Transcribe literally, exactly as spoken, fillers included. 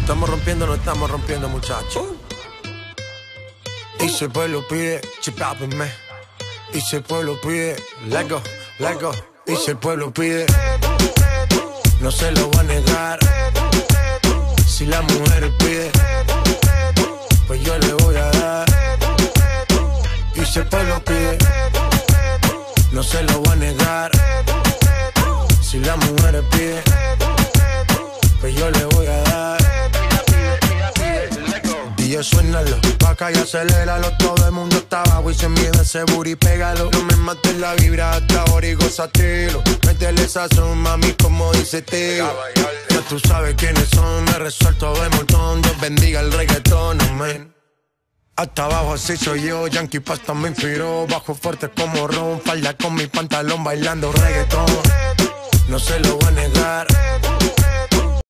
estamos rompiendo, no estamos rompiendo, muchachos. Y si el pueblo pide, chipápenme. Y si el pueblo pide, let go, let go. Y si el pueblo pide, no se lo va a negar. Si la mujer pide, pues yo le voy a dar. Y si el pueblo pide, no se lo va a negar. Si la mujer pide, pues yo le voy a dar. D J suénalo, pa' acá y aceléralo. Todo el mundo está abajo y se mide ese booty, pégalo. No me mates la vibra hasta ahora y gozatelo. Métele sazón, mami, como dice tío. Ya tú sabes quiénes son, me resuelto de montón. Dios bendiga el reggaetón, amén. Hasta abajo así soy yo, Yankee Pasta me inspiró. Bajo fuerte como Ron, falda con mi pantalón bailando reggaetón. No se lo voy a negar.